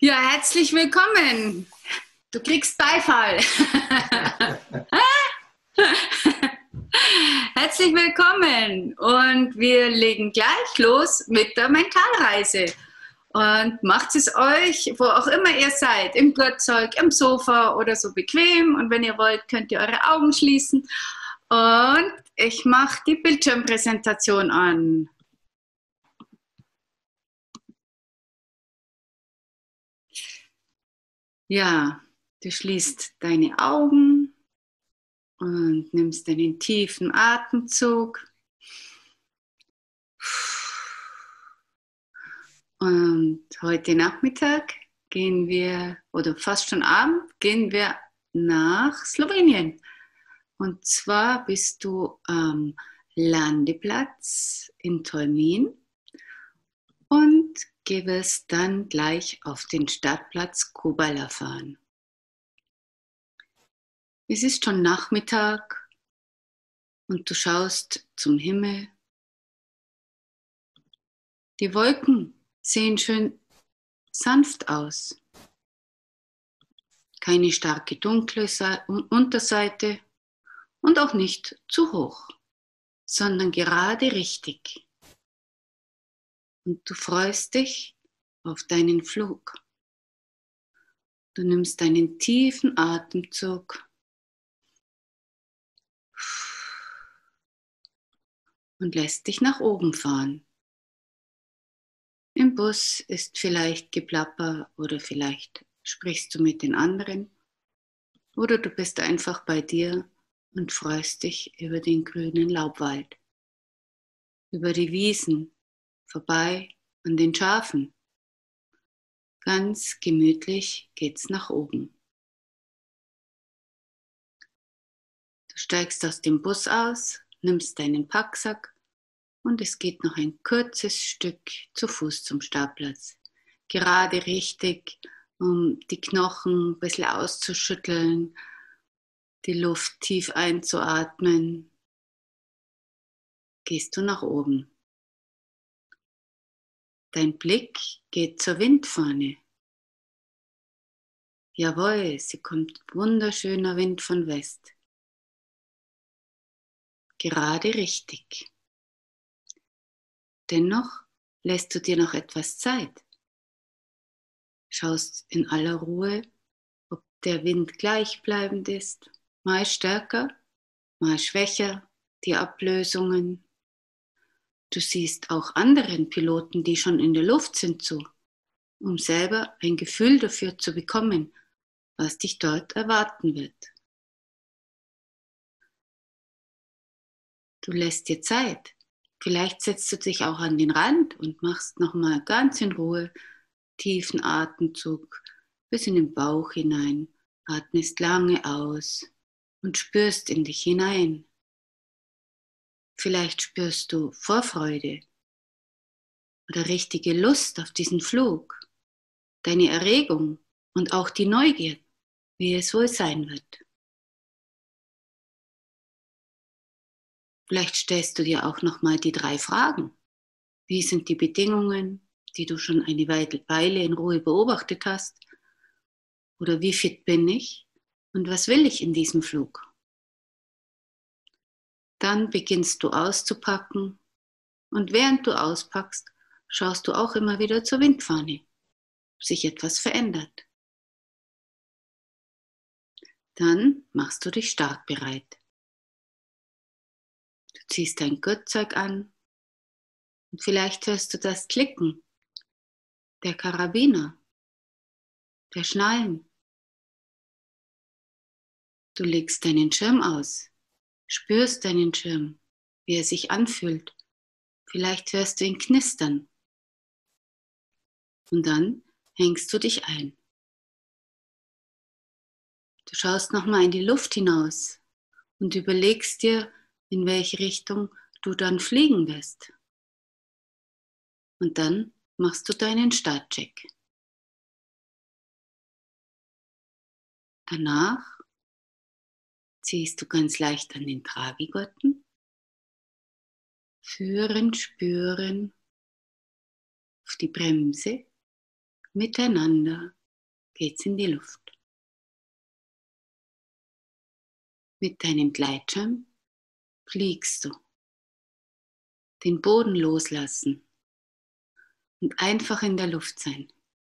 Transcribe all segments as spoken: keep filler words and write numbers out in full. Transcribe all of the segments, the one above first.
Ja, herzlich willkommen. Du kriegst Beifall. Herzlich willkommen und wir legen gleich los mit der Mentalreise. Und macht es euch, wo auch immer ihr seid, im Gurtzeug, im Sofa oder so bequem. Und wenn ihr wollt, könnt ihr eure Augen schließen. Und ich mache die Bildschirmpräsentation an. Ja, du schließt deine Augen und nimmst einen tiefen Atemzug. Und heute Nachmittag gehen wir, oder fast schon Abend, gehen wir nach Slowenien. Und zwar bist du am Landeplatz in Tolmin und wirst dann gleich auf den Startplatz Kobala fahren. Es ist schon Nachmittag und du schaust zum Himmel. Die Wolken sehen schön sanft aus. Keine starke dunkle Unterseite und auch nicht zu hoch, sondern gerade richtig. Und du freust dich auf deinen Flug. Du nimmst einen tiefen Atemzug und lässt dich nach oben fahren. Im Bus ist vielleicht Geplapper oder vielleicht sprichst du mit den anderen oder du bist einfach bei dir und freust dich über den grünen Laubwald, über die Wiesen, vorbei an den Schafen. Ganz gemütlich geht's nach oben. Du steigst aus dem Bus aus, nimmst deinen Packsack und es geht noch ein kurzes Stück zu Fuß zum Startplatz. Gerade richtig, um die Knochen ein bisschen auszuschütteln, die Luft tief einzuatmen, gehst du nach oben. Dein Blick geht zur Windfahne. Jawohl, sie kommt wunderschöner Wind von West. Gerade richtig. Dennoch lässt du dir noch etwas Zeit. Schaust in aller Ruhe, ob der Wind gleichbleibend ist, mal stärker, mal schwächer, die Ablösungen. Du siehst auch anderen Piloten, die schon in der Luft sind, zu, um selber ein Gefühl dafür zu bekommen, was dich dort erwarten wird. Du lässt dir Zeit. Vielleicht setzt du dich auch an den Rand und machst nochmal ganz in Ruhe tiefen Atemzug bis in den Bauch hinein, atmest lange aus und spürst in dich hinein. Vielleicht spürst du Vorfreude oder richtige Lust auf diesen Flug, deine Erregung und auch die Neugier, wie es wohl sein wird. Vielleicht stellst du dir auch nochmal die drei Fragen. Wie sind die Bedingungen, die du schon eine Weile in Ruhe beobachtet hast? Oder wie fit bin ich? Und was will ich in diesem Flug? Dann beginnst du auszupacken und während du auspackst, schaust du auch immer wieder zur Windfahne, ob sich etwas verändert. Dann machst du dich startbereit. Du ziehst dein Gurtzeug an und vielleicht hörst du das Klicken der Karabiner, der Schnallen. Du legst deinen Schirm aus, spürst deinen Schirm, wie er sich anfühlt. Vielleicht hörst du ihn knistern. Und dann hängst du dich ein. Du schaust nochmal in die Luft hinaus und überlegst dir, in welche Richtung du dann fliegen wirst. Und dann machst du deinen Startcheck. Danach ziehst du ganz leicht an den Tragegurten, führen, spüren auf die Bremse miteinander geht's in die Luft. Mit deinem Gleitschirm fliegst du. Den Boden loslassen und einfach in der Luft sein.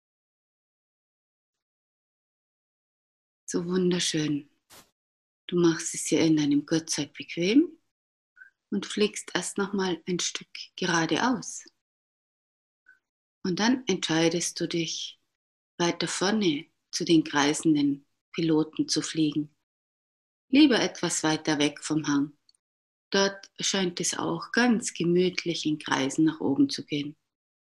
So wunderschön. Du machst es dir in deinem Gurtzeug bequem und fliegst erst nochmal ein Stück geradeaus. Und dann entscheidest du dich, weiter vorne zu den kreisenden Piloten zu fliegen. Lieber etwas weiter weg vom Hang. Dort scheint es auch ganz gemütlich in Kreisen nach oben zu gehen.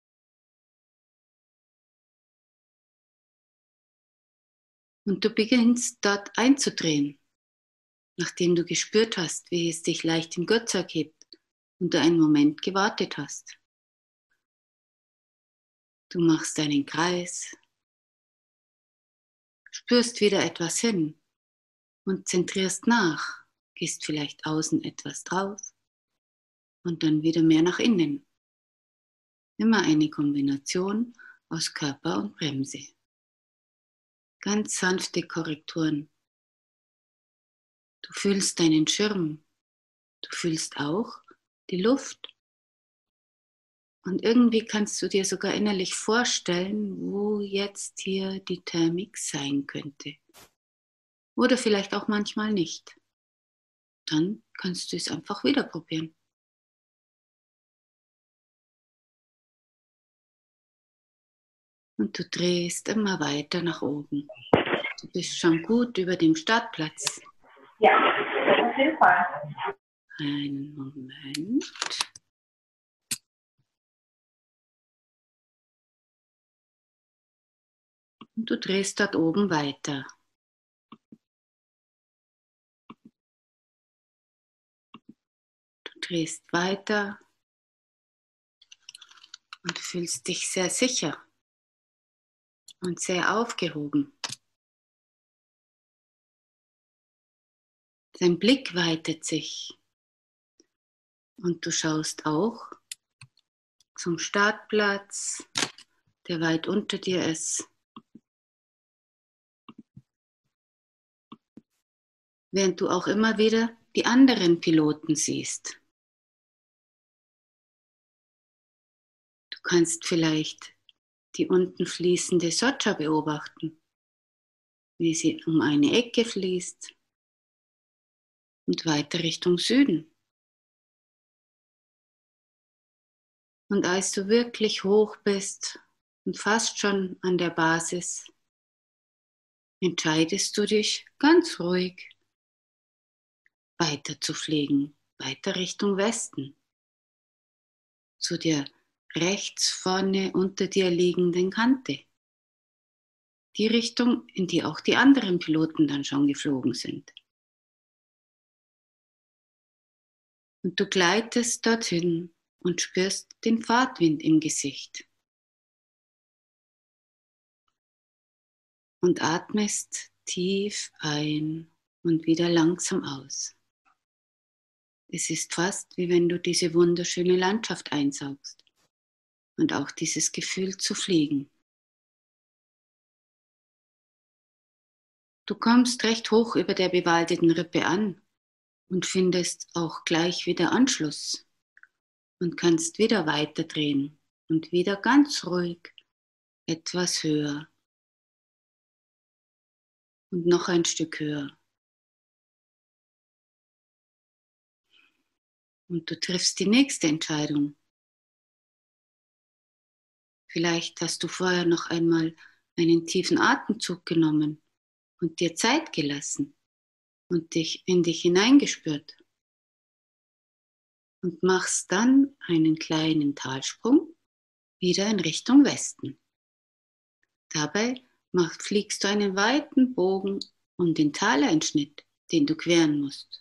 Und du beginnst dort einzudrehen, nachdem du gespürt hast, wie es dich leicht im Gurtzeug hebt und du einen Moment gewartet hast. Du machst einen Kreis, spürst wieder etwas hin und zentrierst nach, gehst vielleicht außen etwas drauf und dann wieder mehr nach innen. Immer eine Kombination aus Körper und Bremse. Ganz sanfte Korrekturen. Du fühlst deinen Schirm, du fühlst auch die Luft. Und irgendwie kannst du dir sogar innerlich vorstellen, wo jetzt hier die Thermik sein könnte. Oder vielleicht auch manchmal nicht. Dann kannst du es einfach wieder probieren. Und du drehst immer weiter nach oben. Du bist schon gut über dem Startplatz. Ja, auf jeden Fall. Einen Moment. Und du drehst dort oben weiter. Du drehst weiter und fühlst dich sehr sicher und sehr aufgehoben. Dein Blick weitet sich und du schaust auch zum Startplatz, der weit unter dir ist. Während du auch immer wieder die anderen Piloten siehst. Du kannst vielleicht die unten fließende Socha beobachten, wie sie um eine Ecke fließt und weiter Richtung Süden. Und als du wirklich hoch bist und fast schon an der Basis, entscheidest du dich ganz ruhig, weiter zu fliegen, weiter Richtung Westen, zu der rechts vorne unter dir liegenden Kante. Die Richtung, in die auch die anderen Piloten dann schon geflogen sind. Und du gleitest dorthin und spürst den Fahrtwind im Gesicht. Und atmest tief ein und wieder langsam aus. Es ist fast, wie wenn du diese wunderschöne Landschaft einsaugst und auch dieses Gefühl zu fliegen. Du kommst recht hoch über der bewaldeten Rippe an und findest auch gleich wieder Anschluss und kannst wieder weiter drehen und wieder ganz ruhig etwas höher und noch ein Stück höher. Und du triffst die nächste Entscheidung. Vielleicht hast du vorher noch einmal einen tiefen Atemzug genommen und dir Zeit gelassen und dich in dich hineingespürt. Und machst dann einen kleinen Talsprung wieder in Richtung Westen. Dabei mach, fliegst du einen weiten Bogen um den Taleinschnitt, den du queren musst.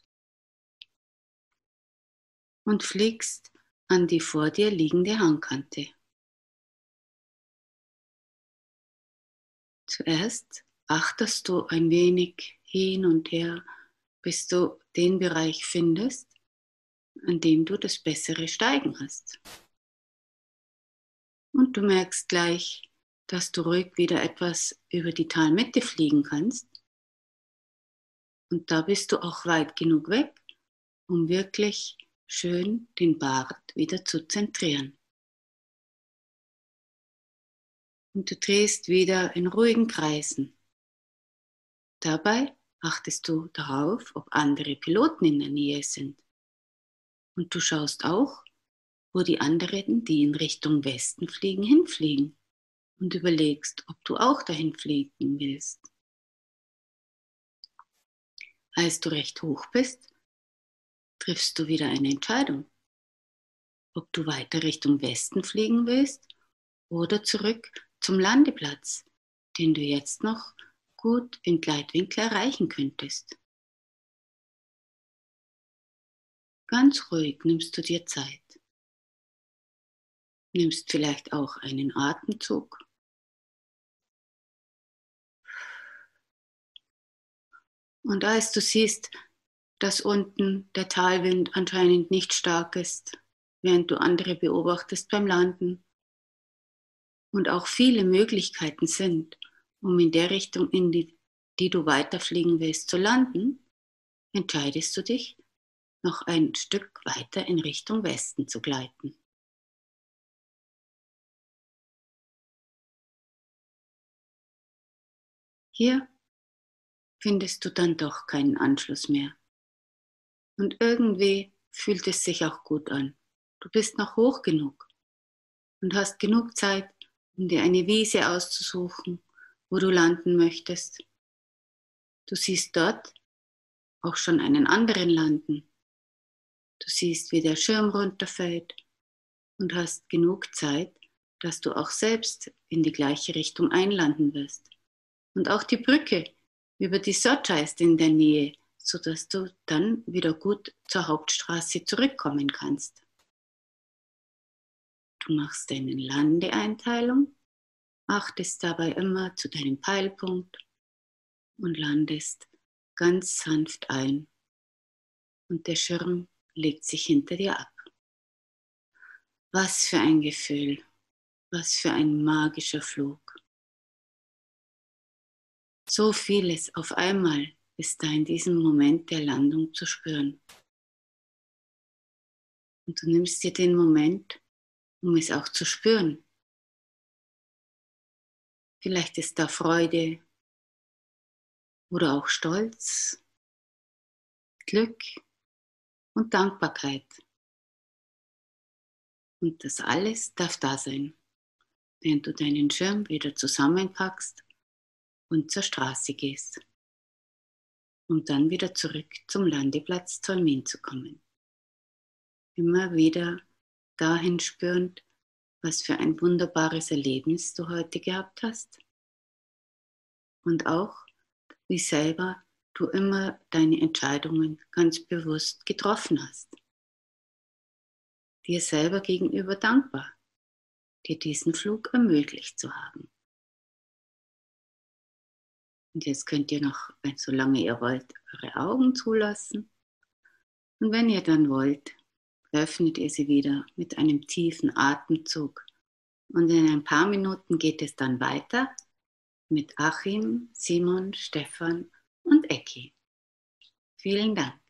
Und fliegst an die vor dir liegende Hangkante. Zuerst achtest du ein wenig hin und her, bis du den Bereich findest, an dem du das bessere Steigen hast. Und du merkst gleich, dass du ruhig wieder etwas über die Talmitte fliegen kannst. Und da bist du auch weit genug weg, um wirklich schön den Bart wieder zu zentrieren. Und du drehst wieder in ruhigen Kreisen. Dabei achtest du darauf, ob andere Piloten in der Nähe sind. Und du schaust auch, wo die anderen, die in Richtung Westen fliegen, hinfliegen. Und überlegst, ob du auch dahin fliegen willst. Als du recht hoch bist, triffst du wieder eine Entscheidung, ob du weiter Richtung Westen fliegen willst oder zurück zum Landeplatz, den du jetzt noch gut im Gleitwinkel erreichen könntest. Ganz ruhig nimmst du dir Zeit. Nimmst vielleicht auch einen Atemzug. Und als du siehst, dass unten der Talwind anscheinend nicht stark ist, während du andere beobachtest beim Landen und auch viele Möglichkeiten sind, um in der Richtung, in die, die du weiterfliegen willst, zu landen, entscheidest du dich, noch ein Stück weiter in Richtung Westen zu gleiten. Hier findest du dann doch keinen Anschluss mehr. Und irgendwie fühlt es sich auch gut an. Du bist noch hoch genug und hast genug Zeit, um dir eine Wiese auszusuchen, wo du landen möchtest. Du siehst dort auch schon einen anderen landen. Du siehst, wie der Schirm runterfällt und hast genug Zeit, dass du auch selbst in die gleiche Richtung einlanden wirst. Und auch die Brücke über die Socha ist in der Nähe, sodass du dann wieder gut zur Hauptstraße zurückkommen kannst. Du machst deine Landeeinteilung, achtest dabei immer zu deinem Peilpunkt und landest ganz sanft ein. Und der Schirm legt sich hinter dir ab. Was für ein Gefühl, was für ein magischer Flug. So vieles auf einmal ist da in diesem Moment der Landung zu spüren. Und du nimmst dir den Moment, um es auch zu spüren. Vielleicht ist da Freude oder auch Stolz, Glück und Dankbarkeit. Und das alles darf da sein, während du deinen Schirm wieder zusammenpackst und zur Straße gehst, um dann wieder zurück zum Landeplatz Tolmin zu kommen. Immer wieder dahin spürend, was für ein wunderbares Erlebnis du heute gehabt hast und auch, wie selber du immer deine Entscheidungen ganz bewusst getroffen hast. Dir selber gegenüber dankbar, dir diesen Flug ermöglicht zu haben. Und jetzt könnt ihr noch, solange ihr wollt, eure Augen zulassen. Und wenn ihr dann wollt, öffnet ihr sie wieder mit einem tiefen Atemzug. Und in ein paar Minuten geht es dann weiter mit Achim, Simon, Stefan und Ecki. Vielen Dank.